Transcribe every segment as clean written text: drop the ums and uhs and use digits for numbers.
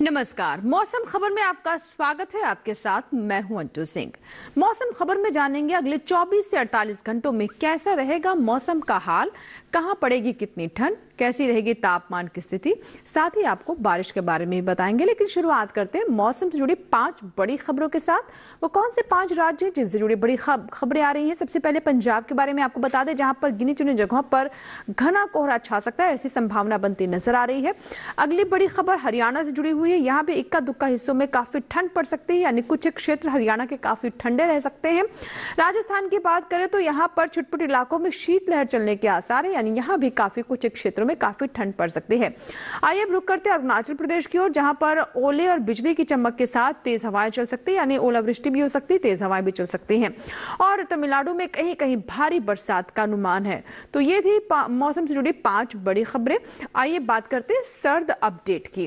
नमस्कार। मौसम खबर में आपका स्वागत है। आपके साथ मैं हूं अंटू सिंह। मौसम खबर में जानेंगे अगले 24 से 48 घंटों में कैसा रहेगा मौसम का हाल, कहां पड़ेगी कितनी ठंड, कैसी रहेगी तापमान की स्थिति, साथ ही आपको बारिश के बारे में भी बताएंगे। लेकिन शुरुआत करते हैं मौसम से जुड़ी 5 बड़ी खबरों के साथ। वो कौन से 5 राज्य हैं जिनसे जुड़ी बड़ी खबरें आ रही हैं? सबसे पहले पंजाब के बारे में आपको बता दें, जहां पर गिनी चुनी जगहों पर घना कोहरा छा सकता है, ऐसी संभावना बनती नजर आ रही है। अगली बड़ी खबर हरियाणा से जुड़ी हुई है। यहाँ पे इक्का दुक्का हिस्सों में काफी ठंड पड़ सकती है, यानी कुछ क्षेत्र हरियाणा के काफी ठंडे रह सकते हैं। राजस्थान की बात करें तो यहाँ पर छुटपुट इलाकों में शीतलहर चलने के आसार है, यानी यहाँ भी काफी कुछ क्षेत्रों में काफी ठंड पड़ सकती है। आइए अब रुक करते हैं अरुणाचल प्रदेश की ओर, जहां पर ओले और बिजली की चमक के साथ तेज हवाएं चल सकती है, यानी ओलावृष्टि भी हो सकती है, तेज हवाएं भी चल सकती हैं। और तमिलनाडु में कहीं कहीं भारी बरसात का अनुमान है। तो ये थी मौसम से जुड़ी 5 बड़ी खबरें। आइए बात करते हैं सर्द अपडेट की।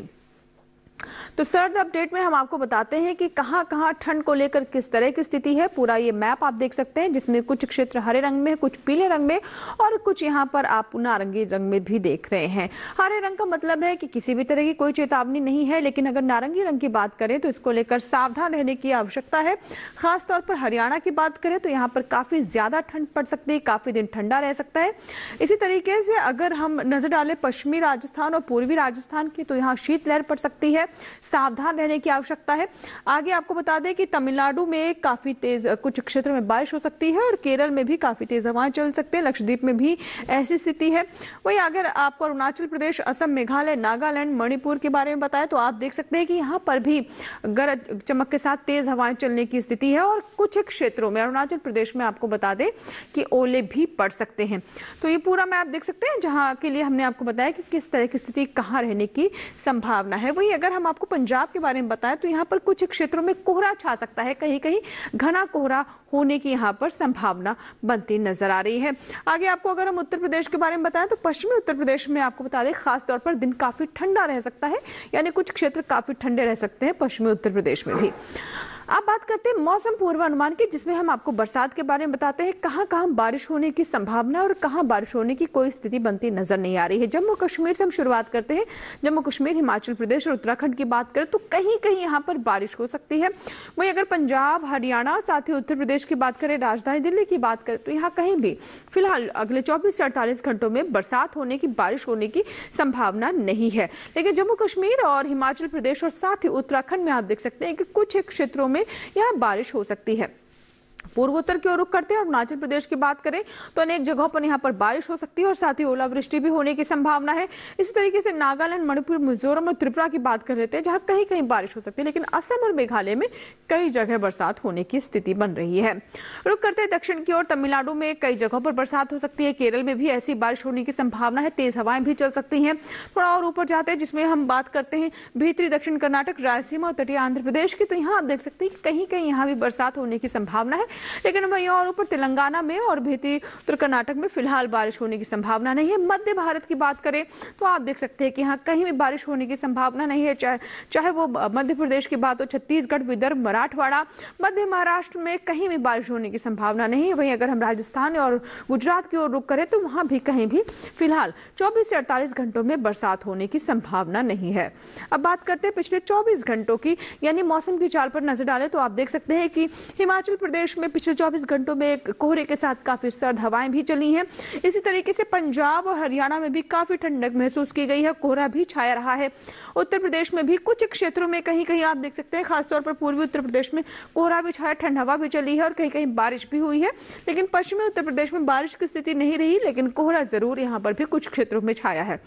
तो सर्द अपडेट में हम आपको बताते हैं कि कहां कहां ठंड को लेकर किस तरह की स्थिति है। पूरा ये मैप आप देख सकते हैं, जिसमें कुछ क्षेत्र हरे रंग में, कुछ पीले रंग में और कुछ यहां पर आप नारंगी रंग में भी देख रहे हैं। हरे रंग का मतलब है कि किसी भी तरह की कोई चेतावनी नहीं है, लेकिन अगर नारंगी रंग की बात करें तो इसको लेकर सावधान रहने की आवश्यकता है। खासतौर पर हरियाणा की बात करें तो यहाँ पर काफी ज्यादा ठंड पड़ सकती है, काफी दिन ठंडा रह सकता है। इसी तरीके से अगर हम नजर डालें पश्चिमी राजस्थान और पूर्वी राजस्थान की, तो यहाँ शीतलहर पड़ सकती है, सावधान रहने की आवश्यकता है। आगे आपको बता दें कि तमिलनाडु में काफी तेज कुछ क्षेत्रों में बारिश हो सकती है और केरल में भी काफी तेज हवाएं चल सकते हैं। लक्षद्वीप में भी ऐसी स्थिति है। वहीं अगर आपको अरुणाचल प्रदेश, असम, मेघालय, नागालैंड, मणिपुर के बारे में बताएं तो आप देख सकते हैं कि यहाँ पर भी गरज चमक के साथ तेज हवाएं चलने की स्थिति है और कुछ क्षेत्रों में अरुणाचल प्रदेश में आपको बता दें कि ओले भी पड़ सकते हैं। तो ये पूरा मैप देख सकते हैं, जहां के लिए हमने आपको बताया कि किस तरह की स्थिति कहां रहने की संभावना है। वहीं अगर हम आपको पंजाब के बारे में बताएं तो यहाँ पर कुछ क्षेत्रों में कोहरा छा सकता है, कहीं कहीं घना कोहरा होने की यहाँ पर संभावना बनती नजर आ रही है। आगे आपको अगर हम उत्तर प्रदेश के बारे में बताएं तो पश्चिमी उत्तर प्रदेश में आपको बता दें खासतौर पर दिन काफी ठंडा रह सकता है, यानी कुछ क्षेत्र काफी ठंडे रह सकते हैं पश्चिमी उत्तर प्रदेश में भी। अब बात करते हैं मौसम पूर्वानुमान की, जिसमें हम आपको बरसात के बारे में बताते हैं कहां कहां बारिश होने की संभावना और कहां बारिश होने की कोई स्थिति बनती नजर नहीं आ रही है। जम्मू कश्मीर से हम शुरुआत करते हैं। जम्मू कश्मीर, हिमाचल प्रदेश और उत्तराखंड की बात करें तो कहीं कहीं यहां पर बारिश हो सकती है। वहीं अगर पंजाब, हरियाणा, साथ ही उत्तर प्रदेश की बात करें, राजधानी दिल्ली की बात करें तो यहाँ कहीं भी फिलहाल अगले 24 से 48 घंटों में बरसात होने की, बारिश होने की संभावना नहीं है। लेकिन जम्मू कश्मीर और हिमाचल प्रदेश और साथ ही उत्तराखंड में आप देख सकते हैं कि कुछ क्षेत्रों में यहां बारिश हो सकती है। पूर्वोत्तर की ओर रुख करते हैं और अरुणाचल प्रदेश की बात करें तो अनेक जगहों पर यहां पर बारिश हो सकती है और साथ ही ओलावृष्टि भी होने की संभावना है। इसी तरीके से नागालैंड, मणिपुर, मिजोरम और त्रिपुरा की बात कर लेते हैं, जहां कहीं कहीं बारिश हो सकती है, लेकिन असम और मेघालय में कई जगह बरसात होने की स्थिति बन रही है। रुख करते हैं दक्षिण की ओर। तमिलनाडु में कई जगहों पर बरसात हो सकती है, केरल में भी ऐसी बारिश होने की संभावना है, तेज हवाएं भी चल सकती हैं। थोड़ा और ऊपर जाते हैं, जिसमें हम बात करते हैं भीतरी दक्षिण कर्नाटक, रायलसीमा और तटीय आंध्र प्रदेश की, तो यहाँ आप देख सकते हैं कि कहीं कहीं यहाँ भी बरसात होने की संभावना है। लेकिन वहीं और ऊपर तेलंगाना में और भीतरी उत्तर कर्नाटक में फिलहाल बारिश होने की संभावना नहीं है। मध्य भारत की बात करें तो आप देख सकते हैं कि यहाँ कहीं भी बारिश होने की संभावना नहीं है, चाहे वो मध्य प्रदेश की बात हो, छत्तीसगढ़, विदर्भ, मराठवाड़ा, मध्य महाराष्ट्र में कहीं भी बारिश होने की संभावना नहीं है। वहीं अगर हम राजस्थान और गुजरात की ओर रुख करें तो वहां भी कहीं भी फिलहाल 24 से 48 घंटों में बरसात होने की संभावना नहीं है। अब बात करते हैं पिछले 24 घंटों की, यानी मौसम की चाल पर नजर डालें तो आप देख सकते हैं कि हिमाचल प्रदेश में पिछले 24 घंटों में कोहरे के साथ काफी सर्द हवाएं भी चली हैं। इसी तरीके से पंजाब और हरियाणा में भी काफी ठंडक महसूस की गई है, कोहरा भी छाया रहा है। उत्तर प्रदेश में भी कुछ क्षेत्रों में कहीं कहीं आप देख सकते हैं, खासतौर पर पूर्वी उत्तर प्रदेश में कोहरा भी छाया, ठंड हवा भी चली है और कहीं कहीं बारिश भी हुई है। लेकिन पश्चिमी उत्तर प्रदेश में बारिश की स्थिति नहीं रही, लेकिन कोहरा जरूर यहाँ पर भी कुछ क्षेत्रों में छाया है।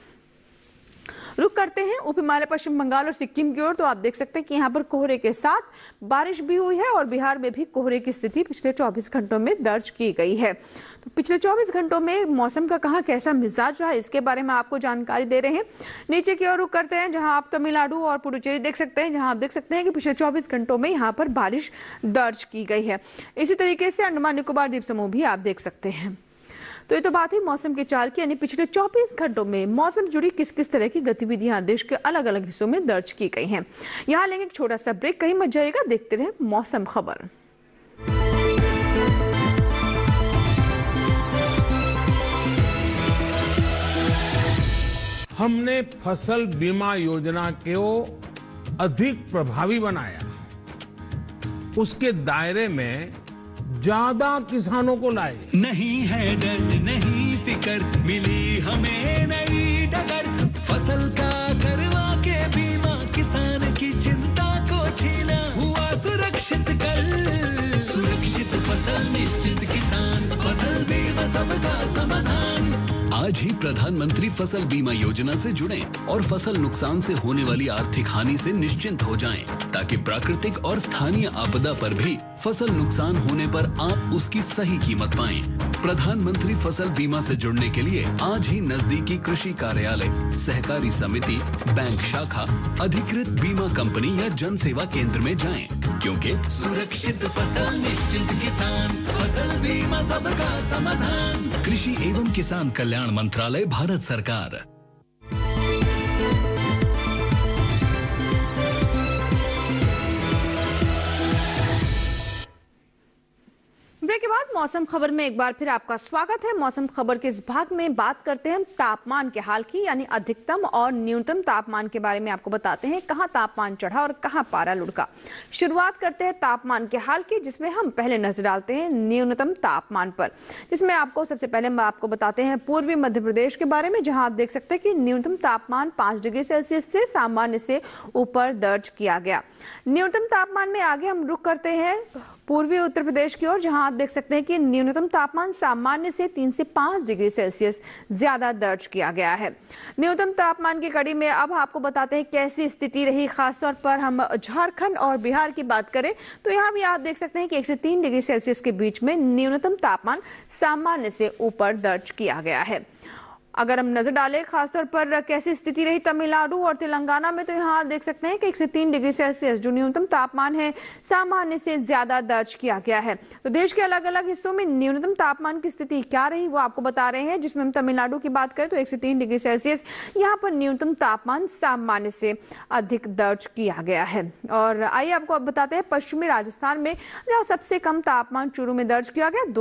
रुक करते हैं उप हिमालय, पश्चिम बंगाल और सिक्किम की ओर, तो आप देख सकते हैं कि यहाँ पर कोहरे के साथ बारिश भी हुई है और बिहार में भी कोहरे की स्थिति पिछले 24 घंटों में दर्ज की गई है। तो पिछले 24 घंटों में मौसम का कहाँ कैसा मिजाज रहा, इसके बारे में आपको जानकारी दे रहे हैं। नीचे की ओर रुक करते हैं, जहां आप तमिलनाडु और पुडुचेरी देख सकते हैं, जहां आप देख सकते हैं कि पिछले 24 घंटों में यहाँ पर बारिश दर्ज की गई है। इसी तरीके से अंडमान निकोबार द्वीप समूह भी आप देख सकते हैं। तो ये तो बात है मौसम के चाल की, यानी पिछले 24 घंटों में मौसम जुड़ी किस किस तरह की गतिविधियां देश के अलग अलग हिस्सों में दर्ज की गई हैं। यहाँ लेंगे एक छोटा सा ब्रेक, कहीं मत जाइएगा, देखते रहे मौसम खबर। हमने फसल बीमा योजना को अधिक प्रभावी बनाया, उसके दायरे में ज्यादा किसानों को लाए। नहीं है डर नहीं फिकर, मिली हमें नई डगर, फसल का करवा के बीमा, किसान की चिंता को छीना, हुआ सुरक्षित कल, सुरक्षित फसल निश्चित किसान, फसल बीमा सबका समाधान। आज ही प्रधानमंत्री फसल बीमा योजना से जुड़ें और फसल नुकसान से होने वाली आर्थिक हानि से निश्चिंत हो जाएं, ताकि प्राकृतिक और स्थानीय आपदा पर भी फसल नुकसान होने पर आप उसकी सही कीमत पाएं। प्रधानमंत्री फसल बीमा से जुड़ने के लिए आज ही नजदीकी कृषि कार्यालय, सहकारी समिति, बैंक शाखा, अधिकृत बीमा कंपनी या जन सेवा केंद्र में जाएं, क्योंकि सुरक्षित फसल निश्चित किसान, फसल बीमा सबका समाधान। कृषि एवं किसान कल्याण मंत्रालय, भारत सरकार। ब्रेक के बाद मौसम खबर में एक बार फिर आपका स्वागत है। मौसम खबर के इस भाग में बात करते हैं तापमान के हाल की, यानी अधिकतम और न्यूनतम तापमान के बारे में आपको बताते हैं कहां तापमान चढ़ा और कहां पारा लुढ़का। शुरुआत करते हैं तापमान के हाल की, जिसमें हम पहले नजर डालते हैं न्यूनतम तापमान पर, जिसमें आपको सबसे पहले हम आपको बताते हैं पूर्वी मध्य प्रदेश के बारे में, जहां आप देख सकते हैं कि न्यूनतम तापमान 5 डिग्री सेल्सियस से सामान्य से ऊपर दर्ज किया गया। न्यूनतम तापमान में आगे हम रुख करते हैं पूर्वी उत्तर प्रदेश की ओर, जहां आप देख सकते हैं कि न्यूनतम तापमान सामान्य से 3 से 5 डिग्री सेल्सियस ज्यादा दर्ज किया गया है। न्यूनतम तापमान की कड़ी में अब आपको बताते हैं कैसी स्थिति रही। खासतौर पर हम झारखंड और बिहार की बात करें तो यहाँ भी आप देख सकते हैं कि 1 से 3 डिग्री सेल्सियस के बीच में न्यूनतम तापमान सामान्य से ऊपर दर्ज किया गया है। अगर हम नजर डालें खासतौर पर कैसी स्थिति रही तमिलनाडु और तेलंगाना में, तो यहाँ आप देख सकते हैं कि 1 से 3 डिग्री सेल्सियस जो न्यूनतम तापमान है सामान्य से ज्यादा दर्ज किया गया है। तो देश के अलग अलग हिस्सों में न्यूनतम तापमान की स्थिति क्या रही वो आपको बता रहे हैं, जिसमें हम तमिलनाडु की बात करें तो 1 से 3 डिग्री सेल्सियस यहाँ पर न्यूनतम तापमान सामान्य से अधिक दर्ज किया गया है। और आइए आपको अब बताते हैं पश्चिमी राजस्थान में, जहाँ सबसे कम तापमान चूरू में दर्ज किया गया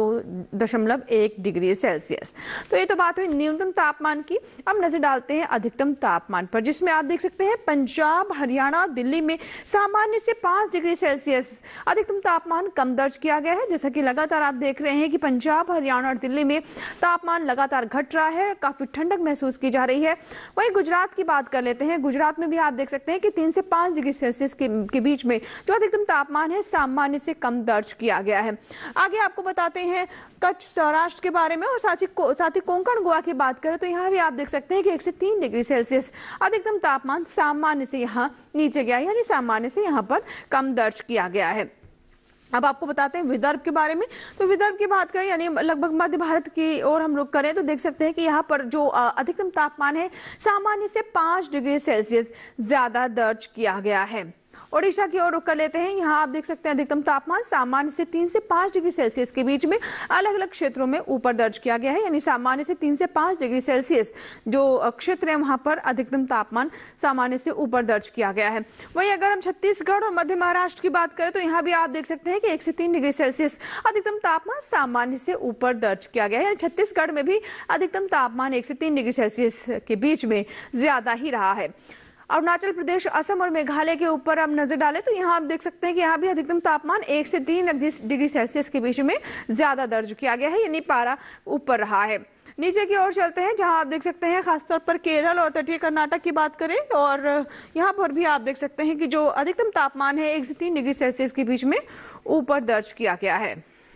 2.1 डिग्री सेल्सियस। तो ये तो बात हुई न्यूनतम तापमान की। अब नजर डालते हैं अधिकतम तापमान पर, जिसमें आप देख सकते हैं पंजाब, हरियाणा, दिल्ली में सामान्य से 5 डिग्री सेल्सियस अधिकतम तापमान कम दर्ज किया गया है। जैसा कि लगातार आप देख रहे हैं कि पंजाब, हरियाणा और दिल्ली में तापमान लगातार घट रहा है, काफी ठंडक महसूस की जा रही है। वहीं गुजरात की बात कर लेते हैं। गुजरात में भी आप देख सकते हैं कि 3 से 5 डिग्री सेल्सियस के बीच में जो अधिकतम तापमान है सामान्य से कम दर्ज किया गया है। आगे आपको बताते हैं कच्छ, सौराष्ट्र के बारे में, और साथ ही कोंकण, गोवा की बात करें तो यहाँ भी आप देख सकते हैं कि 1 से 3 डिग्री सेल्सियस अधिकतम तापमान सामान्य से यहाँ नीचे गया, यानी सामान्य से यहाँ पर कम दर्ज किया गया है। अब आपको बताते हैं विदर्भ के बारे में। तो विदर्भ की बात करें यानी लगभग मध्य भारत की ओर हम रुख करें तो देख सकते हैं कि यहाँ पर जो अधिकतम तापमान है सामान्य से 5 डिग्री सेल्सियस ज्यादा दर्ज किया गया है। ओडिशा की ओर रुख कर लेते हैं। यहाँ आप देख सकते हैं अधिकतम तापमान सामान्य से 3 से 5 डिग्री सेल्सियस के बीच में अलग अलग क्षेत्रों में ऊपर दर्ज किया गया है, यानी सामान्य से 3 से 5 डिग्री सेल्सियस जो क्षेत्र है वहां पर अधिकतम तापमान सामान्य से ऊपर दर्ज किया गया है। वहीं अगर हम छत्तीसगढ़ और मध्य महाराष्ट्र की बात करें तो यहाँ भी आप देख सकते हैं कि 1 से 3 डिग्री सेल्सियस अधिकतम तापमान सामान्य से ऊपर दर्ज किया गया है। छत्तीसगढ़ में भी अधिकतम तापमान 1 से 3 डिग्री सेल्सियस के बीच में ज्यादा ही रहा है। अरुणाचल प्रदेश, असम और मेघालय के ऊपर हम नजर डालें तो यहाँ आप देख सकते हैं कि यहाँ भी अधिकतम तापमान 1 से 3 डिग्री सेल्सियस के बीच में ज्यादा दर्ज किया गया है, यानी पारा ऊपर रहा है। नीचे की ओर चलते हैं, जहां आप देख सकते हैं खासतौर पर केरल और तटीय कर्नाटक की बात करें और यहाँ पर भी आप देख सकते हैं कि जो अधिकतम तापमान है 1 से 3 डिग्री सेल्सियस के बीच में ऊपर दर्ज किया गया है।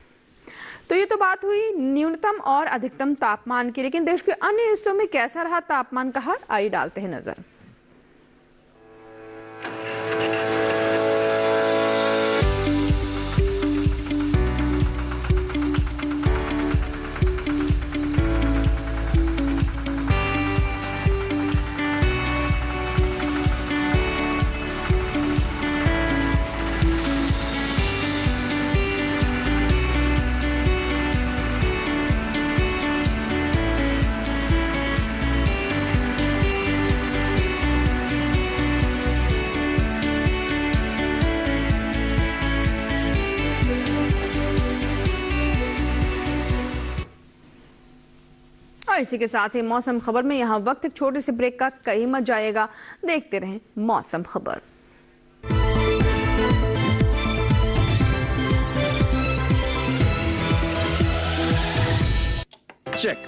तो ये तो बात हुई न्यूनतम और अधिकतम तापमान की, लेकिन देश के अन्य हिस्सों में कैसा रहा तापमान का हाल, आइए डालते हैं नजर। और इसी के साथ ही मौसम खबर में यहाँ वक्त एक छोटे से ब्रेक का कहीं मत जाएगा। देखते रहें मौसम खबर। चेक।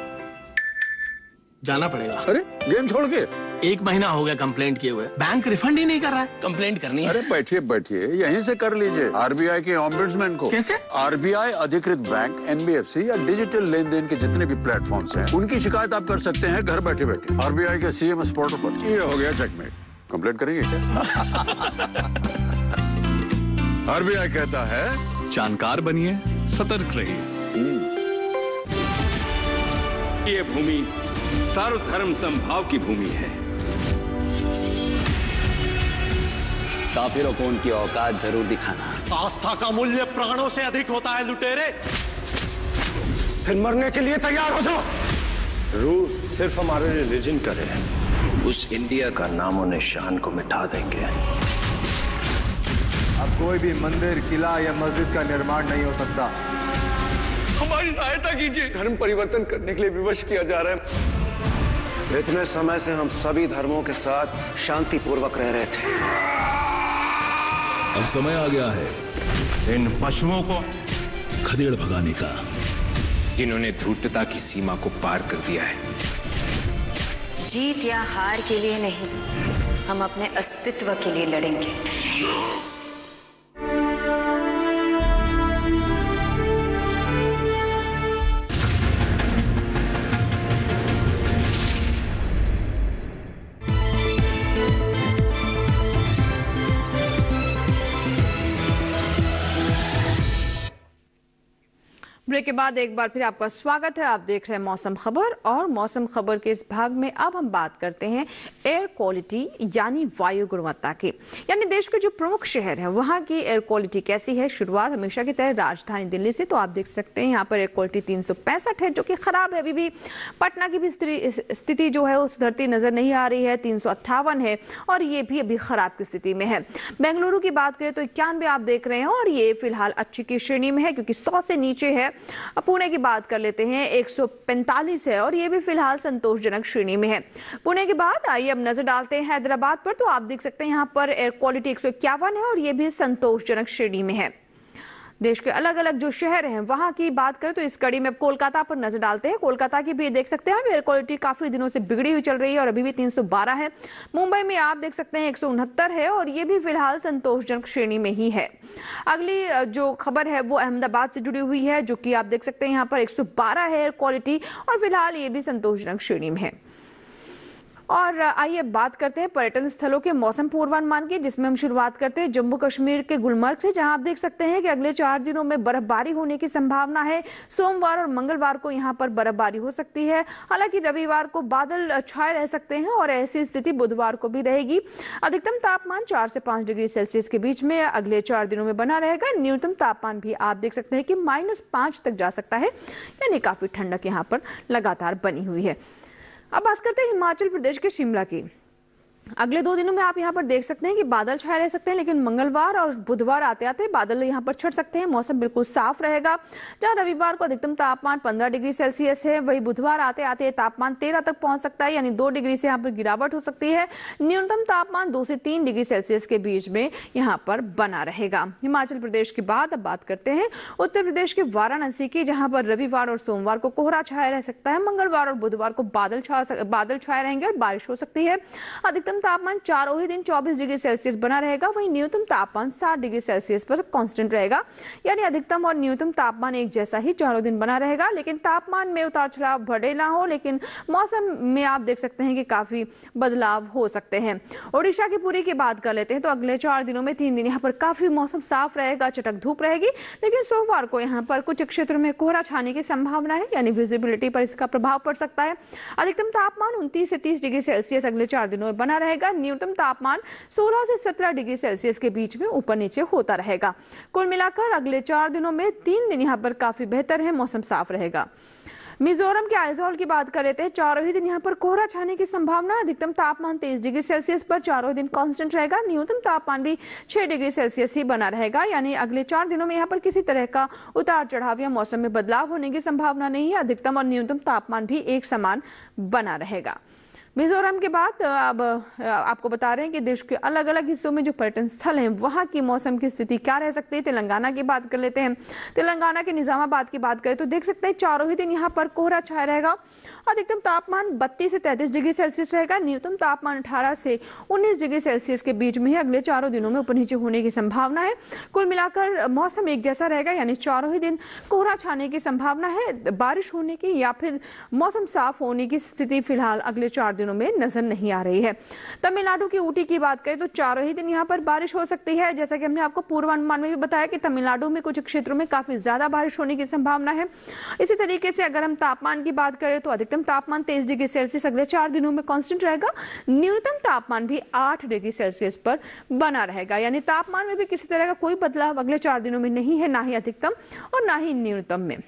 जाना पड़ेगा। अरे गेम छोड़ के 1 महीना हो गया कंप्लेंट किए हुए, बैंक रिफंड ही नहीं कर रहा है। कंप्लेंट करनी है। अरे बैठिए बैठिए, यहीं से कर लीजिए आरबीआई के ऑम्बुड्समैन को। कैसे? आरबीआई अधिकृत बैंक, एनबीएफसी या डिजिटल लेन देन के जितने भी प्लेटफॉर्म्स हैं, उनकी शिकायत आप कर सकते हैं घर बैठे बैठे। आरबीआई के सीएमएस पोर्टल पर। ये हो गया चेकमेट। कंप्लेंट करेंगे क्या? आरबीआई कहता है जानकार बनिए, सतर्क रहिए। ये भूमि सर्वधर्म समभाव की भूमि है। काफिरों को उनकी औकात जरूर दिखाना। आस्था का मूल्य प्राणों से अधिक होता है लुटेरे। फिर मरने के लिए तैयार हो जाओ। रूल सिर्फ हमारे रिलीजन का है। उस इंडिया का नामो निशान को मिटा देंगे। अब कोई भी मंदिर, किला या मस्जिद का निर्माण नहीं हो सकता। हमारी सहायता कीजिए। धर्म परिवर्तन करने के लिए विवश किया जा रहा है। इतने समय से हम सभी धर्मों के साथ शांतिपूर्वक रह रहे थे। अब समय आ गया है इन पशुओं को खदेड़ भगाने का, जिन्होंने धूर्तता की सीमा को पार कर दिया है। जीत या हार के लिए नहीं, हम अपने अस्तित्व के लिए लड़ेंगे। ब्रेक के बाद एक बार फिर आपका स्वागत है। आप देख रहे हैं मौसम खबर, और मौसम खबर के इस भाग में अब हम बात करते हैं एयर क्वालिटी यानी वायु गुणवत्ता की। यानी देश के जो प्रमुख शहर हैं वहां की एयर क्वालिटी कैसी है। शुरुआत हमेशा की तरह राजधानी दिल्ली से। तो आप देख सकते हैं यहाँ पर एयर क्वालिटी 365 है, जो कि खराब है। अभी भी पटना की भी स्थिति जो है वो सुधरती नजर नहीं आ रही है। 358 है और ये भी अभी खराब की स्थिति में है। बेंगलुरु की बात करें तो 91 आप देख रहे हैं और ये फिलहाल अच्छी की श्रेणी में है, क्योंकि 100 से नीचे है। अब पुणे की बात कर लेते हैं, 145 है और ये भी फिलहाल संतोषजनक श्रेणी में है। पुणे के बाद आइए अब नजर डालते हैं हैदराबाद पर। तो आप देख सकते हैं यहाँ पर एयर क्वालिटी 151 है और ये भी संतोषजनक श्रेणी में है। देश के अलग अलग जो शहर हैं वहां की बात करें तो इस कड़ी में अब कोलकाता पर नजर डालते हैं। कोलकाता की भी देख सकते हैं एयर क्वालिटी काफी दिनों से बिगड़ी हुई चल रही है और अभी भी 312 है। मुंबई में आप देख सकते हैं 169 है और ये भी फिलहाल संतोषजनक श्रेणी में ही है। अगली जो खबर है वो अहमदाबाद से जुड़ी हुई है, जो कि आप देख सकते हैं यहाँ पर 112 है एयर क्वालिटी और फिलहाल ये भी संतोषजनक श्रेणी में है। और आइए बात करते हैं पर्यटन स्थलों के मौसम पूर्वानुमान की, जिसमें हम शुरुआत करते हैं जम्मू कश्मीर के गुलमर्ग से, जहां आप देख सकते हैं कि अगले 4 दिनों में बर्फबारी होने की संभावना है। सोमवार और मंगलवार को यहां पर बर्फबारी हो सकती है। हालांकि रविवार को बादल छाए रह सकते हैं और ऐसी स्थिति बुधवार को भी रहेगी। अधिकतम तापमान 4 से 5 डिग्री सेल्सियस के बीच में अगले 4 दिनों में बना रहेगा। न्यूनतम तापमान भी आप देख सकते हैं कि -5 तक जा सकता है, यानी काफी ठंडक यहाँ पर लगातार बनी हुई है। अब बात करते हैं हिमाचल प्रदेश के शिमला की। अगले 2 दिनों में आप यहाँ पर देख सकते हैं कि बादल छाए रह सकते हैं, लेकिन मंगलवार और बुधवार आते आते बादल यहाँ पर छट सकते हैं। मौसम बिल्कुल साफ रहेगा। जहाँ रविवार को अधिकतम तापमान 15 डिग्री सेल्सियस है, वही बुधवार आते आते तापमान 13 तक पहुंच सकता है, यानी 2 डिग्री से यहाँ पर गिरावट हो सकती है। न्यूनतम तापमान 2 से 3 डिग्री सेल्सियस के बीच में यहाँ पर बना रहेगा। हिमाचल प्रदेश के बाद अब बात करते हैं उत्तर प्रदेश के वाराणसी की, जहाँ पर रविवार और सोमवार को कोहरा छाया रह सकता है। मंगलवार और बुधवार को बादल छाए रहेंगे और बारिश हो सकती है। अधिकतम तापमान चारों ही दिन 24 डिग्री सेल्सियस बना रहेगा। वहीं न्यूनतम तापमान 7 डिग्री सेल्सियस पर कांस्टेंट रहेगा, यानी अधिकतम और न्यूनतम तापमान एक जैसा ही चारों दिन बना रहेगा। लेकिन तापमान में उतार चढ़ाव भले ना हो, लेकिन मौसम में आप देख सकते हैं कि काफी बदलाव हो सकते हैं। ओडिशा की पुरी की बात कर लेते हैं तो अगले 4 दिनों में 3 दिन यहाँ पर काफी मौसम साफ रहेगा, चटक धूप रहेगी। लेकिन सोमवार को यहाँ पर कुछ क्षेत्रों में कोहरा छाने की संभावना है, यानी विजिबिलिटी पर इसका प्रभाव पड़ सकता है। अधिकतम तापमान 29 से 30 डिग्री सेल्सियस अगले 4 दिनों में बना रहेगा। न्यूनतम तापमान 16 से 17 डिग्री सेल्सियस के बीच में ऊपर नीचे होता रहेगा। कुल मिलाकर अगले 4 दिनों में 3 दिन यहाँ पर काफी बेहतर है, मौसम साफ रहेगा। मिजोरम के आइजोल की बात कर लेते हैं। चारों ही दिन यहाँ पर कोहरा छाने की संभावना। अधिकतम तापमान 23 डिग्री सेल्सियस पर चारों दिन कांस्टेंट रहेगा। न्यूनतम तापमान भी 6 डिग्री सेल्सियस ही बना रहेगा, यानी अगले 4 दिनों में यहाँ पर किसी तरह का उतार चढ़ाव या मौसम में बदलाव होने की संभावना नहीं है। अधिकतम और न्यूनतम तापमान भी एक समान बना रहेगा। मिजोरम के बाद अब आपको बता रहे हैं कि देश के अलग अलग हिस्सों में जो पर्यटन स्थल हैं वहां की मौसम की स्थिति क्या रह सकती है। तेलंगाना की बात कर लेते हैं। तेलंगाना के निजामाबाद की बात करें तो देख सकते हैं चारों ही दिन यहाँ पर कोहरा छाया रहेगा। अधिकतम तापमान 32 से 33 डिग्री सेल्सियस रहेगा। न्यूनतम तापमान 18 से 19 डिग्री सेल्सियस के बीच में ही अगले चारों दिनों में ऊपर नीचे होने की संभावना है। कुल मिलाकर मौसम एक जैसा रहेगा, यानी चारों ही दिन कोहरा छाने की संभावना है। बारिश होने की या फिर मौसम साफ होने की स्थिति फिलहाल अगले 4 दिनों में नजर नहीं आ रही है। तमिलनाडु की ऊटी की बात करें तो चारों ही दिन यहाँ पर बारिश हो सकती है। जैसा कि हमने आपको पूर्वानुमान में भी बताया कि तमिलनाडु में कुछ क्षेत्रों में काफी ज्यादा बारिश होने की संभावना है। इसी तरीके से अगर हम तापमान की बात करें तो अधिकतम तापमान 23 डिग्री सेल्सियस अगले 4 दिनों में कांस्टेंट रहेगा। न्यूनतम तापमान भी 8 डिग्री सेल्सियस पर बना रहेगा, यानी तापमान में भी किसी तरह का कोई बदलाव अगले 4 दिनों में नहीं है, ना ही अधिकतम और ना ही न्यूनतम में।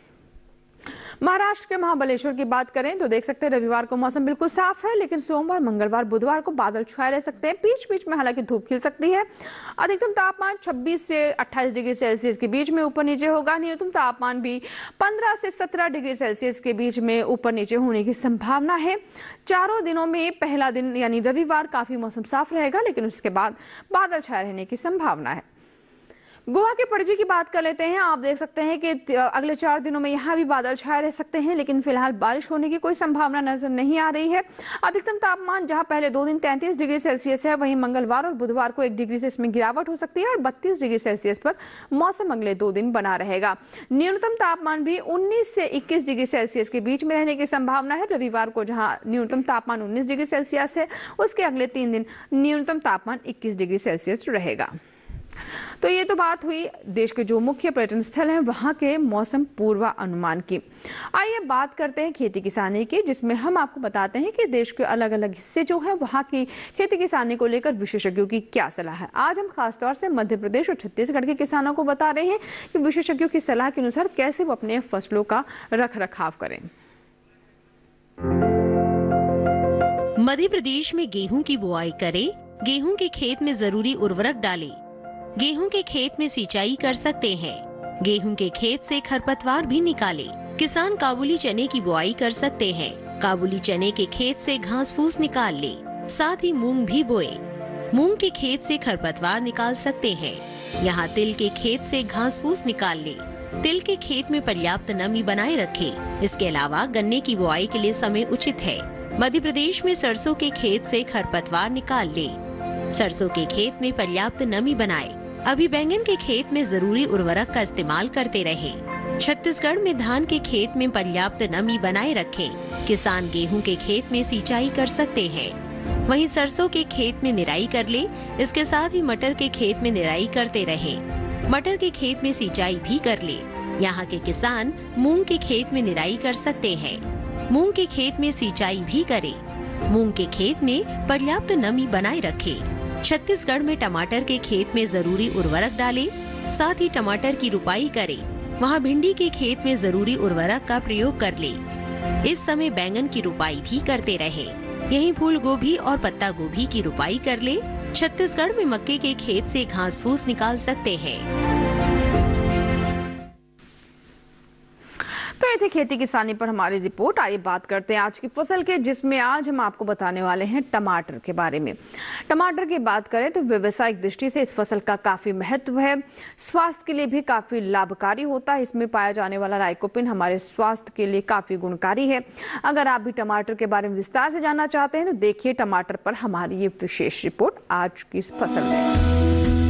महाराष्ट्र के महाबलेश्वर की बात करें तो देख सकते हैं रविवार को मौसम बिल्कुल साफ है, लेकिन सोमवार, मंगलवार, बुधवार को बादल छाए रह सकते हैं। बीच बीच में हालांकि धूप खिल सकती है। अधिकतम तापमान 26 से 28 डिग्री सेल्सियस के बीच में ऊपर नीचे होगा। न्यूनतम तापमान भी 15 से 17 डिग्री सेल्सियस के बीच में ऊपर नीचे होने की संभावना है। चारों दिनों में पहला दिन यानी रविवार काफी मौसम साफ रहेगा, लेकिन उसके बाद बादल छाए रहने की संभावना है। गोवा के पणजी की बात कर लेते हैं। आप देख सकते हैं कि अगले 4 दिनों में यहाँ भी बादल छाए रह सकते हैं, लेकिन फिलहाल बारिश होने की कोई संभावना नजर नहीं आ रही है। अधिकतम तापमान जहां पहले 2 दिन 33 डिग्री सेल्सियस है, वहीं मंगलवार और बुधवार को 1 डिग्री से इसमें गिरावट हो सकती है और 32 डिग्री सेल्सियस पर मौसम अगले 2 दिन बना रहेगा। न्यूनतम तापमान भी 19 से 21 डिग्री सेल्सियस के बीच में रहने की संभावना है। रविवार को जहाँ न्यूनतम तापमान 19 डिग्री सेल्सियस है, उसके अगले 3 दिन न्यूनतम तापमान 21 डिग्री सेल्सियस रहेगा। तो ये तो बात हुई देश के जो मुख्य पर्यटन स्थल हैं वहां के मौसम पूर्वानुमान की। आइए बात करते हैं खेती किसानी की, जिसमें हम आपको बताते हैं कि देश के अलग अलग हिस्से जो है वहां की खेती किसानी को लेकर विशेषज्ञों की क्या सलाह है। आज हम खासतौर से मध्य प्रदेश और छत्तीसगढ़ के किसानों को बता रहे हैं कि विशेषज्ञों की सलाह के अनुसार कैसे वो अपने फसलों का रख रखाव करें। मध्य प्रदेश में गेहूं की बुआई करें। गेहूं के खेत में जरूरी उर्वरक डालें। गेहूं के खेत में सिंचाई कर सकते हैं। गेहूं के खेत से खरपतवार भी निकालें। किसान काबुली चने की बुआई कर सकते हैं। काबुली चने के खेत से घास फूस निकाल ले। साथ ही मूंग भी बोए। मूंग के खेत से खरपतवार निकाल सकते हैं। यहाँ तिल के खेत से घास फूस निकाल ले। तिल के खेत में पर्याप्त नमी बनाए रखें। इसके अलावा गन्ने की बुआई के लिए समय उचित है। मध्य प्रदेश में सरसों के खेत से खरपतवार निकाल ले। सरसों के खेत में पर्याप्त नमी बनाए। अभी बैंगन के खेत में जरूरी उर्वरक का इस्तेमाल करते रहें। छत्तीसगढ़ में धान के खेत में पर्याप्त नमी बनाए रखें। किसान गेहूं के खेत में सिंचाई कर सकते हैं। वहीं सरसों के खेत में निराई कर ले। इसके साथ ही मटर के खेत में निराई करते रहें। मटर के खेत में सिंचाई भी कर ले। यहाँ के किसान मूंग के खेत में निराई कर सकते हैं। मूंग के खेत में सिंचाई भी करें। मूंग के खेत में पर्याप्त नमी बनाए रखें। छत्तीसगढ़ में टमाटर के खेत में जरूरी उर्वरक डालें। साथ ही टमाटर की रुपाई करें। वहाँ भिंडी के खेत में जरूरी उर्वरक का प्रयोग कर ले। इस समय बैंगन की रुपाई भी करते रहें। यहीं फूल गोभी और पत्ता गोभी की रुपाई कर ले। छत्तीसगढ़ में मक्के के खेत से घास फूस निकाल सकते हैं। तो ये थी खेती किसानी पर हमारी रिपोर्ट। आइए बात करते हैं आज की फसल के, जिसमें आज हम आपको बताने वाले हैं टमाटर के बारे में। टमाटर की बात करें तो व्यवसायिक दृष्टि से इस फसल का काफी महत्व है। स्वास्थ्य के लिए भी काफी लाभकारी होता है। इसमें पाया जाने वाला लाइकोपिन हमारे स्वास्थ्य के लिए काफी गुणकारी है। अगर आप भी टमाटर के बारे में विस्तार से जानना चाहते हैं तो देखिए टमाटर पर हमारी ये विशेष रिपोर्ट आज की फसल में।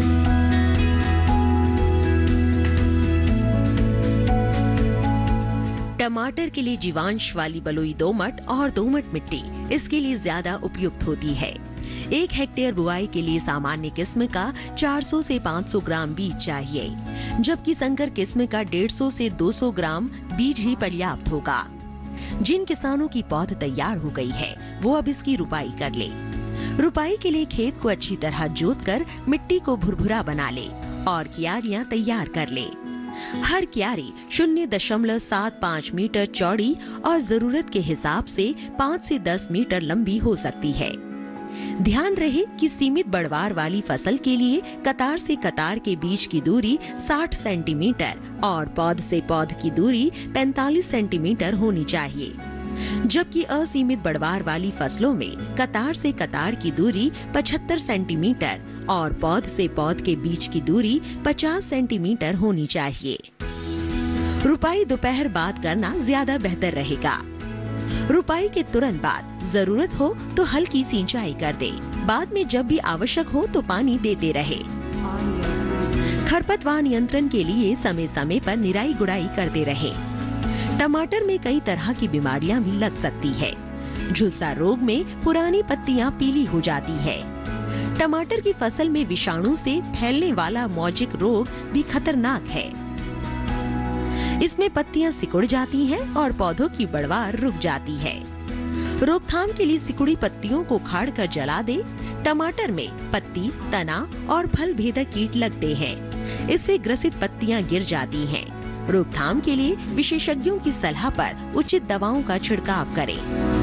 टमाटर के लिए जीवांश वाली बलुई दोमट और दोमट मिट्टी इसके लिए ज्यादा उपयुक्त होती है। 1 हेक्टेयर बुआई के लिए सामान्य किस्म का 400 से 500 ग्राम बीज चाहिए, जबकि संकर किस्म का 150 से 200 ग्राम बीज ही पर्याप्त होगा। जिन किसानों की पौध तैयार हो गई है वो अब इसकी रुपाई कर ले। रुपाई के लिए खेत को अच्छी तरह जोतकर मिट्टी को भुरभुरा बना ले और क्यारियां तैयार कर ले। हर क्यारी 0.75 मीटर चौड़ी और जरूरत के हिसाब से 5 से 10 मीटर लंबी हो सकती है। ध्यान रहे कि सीमित बढ़वार वाली फसल के लिए कतार से कतार के बीच की दूरी 60 सेंटीमीटर और पौध से पौध की दूरी 45 सेंटीमीटर होनी चाहिए। जबकि असीमित बढ़वार वाली फसलों में कतार से कतार की दूरी 75 सेंटीमीटर और पौध से पौध के बीच की दूरी 50 सेंटीमीटर होनी चाहिए। रुपाई दोपहर बाद करना ज्यादा बेहतर रहेगा। रुपाई के तुरंत बाद जरूरत हो तो हल्की सिंचाई कर दे। बाद में जब भी आवश्यक हो तो पानी देते रहे। खरपतवार नियंत्रण के लिए समय समय पर निराई गुड़ाई करते रहे। टमाटर में कई तरह की बीमारियां भी लग सकती है। झुलसा रोग में पुरानी पत्तियां पीली हो जाती है। टमाटर की फसल में विषाणु से फैलने वाला मौजिक रोग भी खतरनाक है। इसमें पत्तियां सिकुड़ जाती हैं और पौधों की बढ़वार रुक जाती है। रोकथाम के लिए सिकुड़ी पत्तियों को उखाड़ कर जला दे। टमाटर में पत्ती, तना और फल भेदक कीट लगते हैं। इससे ग्रसित पत्तियां गिर जाती हैं। रोकथाम के लिए विशेषज्ञों की सलाह पर उचित दवाओं का छिड़काव करें।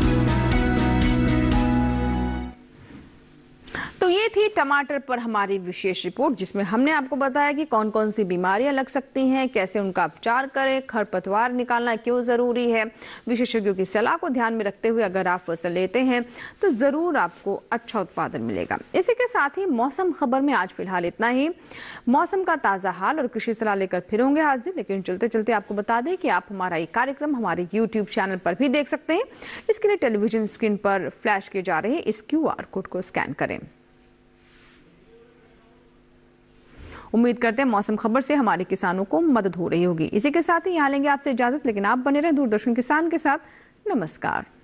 तो ये थी टमाटर पर हमारी विशेष रिपोर्ट, जिसमें हमने आपको बताया कि कौन कौन सी बीमारियां लग सकती हैं, कैसे उनका उपचार करें, खरपतवार निकालना क्यों जरूरी है। विशेषज्ञों की सलाह को ध्यान में रखते हुए अगर आप फसल लेते हैं तो जरूर आपको अच्छा उत्पादन मिलेगा। इसी के साथ ही मौसम खबर में आज फिलहाल इतना ही। मौसम का ताजा हाल और कृषि सलाह लेकर फिर होंगे हाजिर, लेकिन चलते चलते आपको बता दें कि आप हमारा ये कार्यक्रम हमारे YouTube चैनल पर भी देख सकते हैं। इसके लिए टेलीविजन स्क्रीन पर फ्लैश किए जा रहे इस QR कोड को स्कैन करें। उम्मीद करते हैं मौसम खबर से हमारे किसानों को मदद हो रही होगी। इसी के साथ ही यहाँ लेंगे आपसे इजाजत, लेकिन आप बने रहें दूरदर्शन किसान के साथ। नमस्कार।